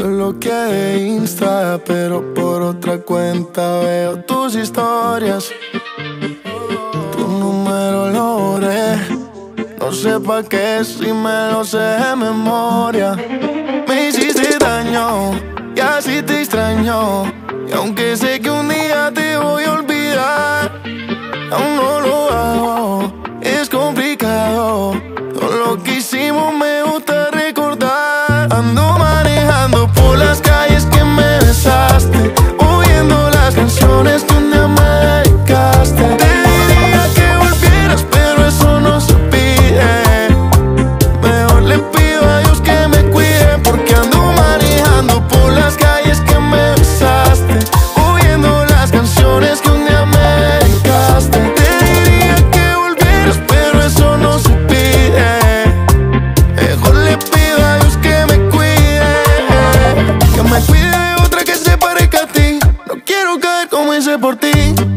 Yo lo que de Insta, pero por otra cuenta veo tus historias. Tu número lo borré, no sé pa' qué si me lo sé de memoria. Me hiciste daño y así te extraño, y aunque sé que un día te voy a olvidar, aún no lo hago, es complicado. Todo lo que hicimos me gusta recordar. Ando manejando por las calles que me besaste, oyendo las canciones que un día me dedicaste. Te diría que volvieras, pero eso no se pide. Mejor le pido a Dios que me cuide, porque ando manejando por las calles que me besaste, oyendo las canciones que un día me dedicaste. Te diría que volvieras, pero eso no se pide. Mejor le pido a Dios que me cuide de otra que se parezca a ti. No quiero caer como hice por ti.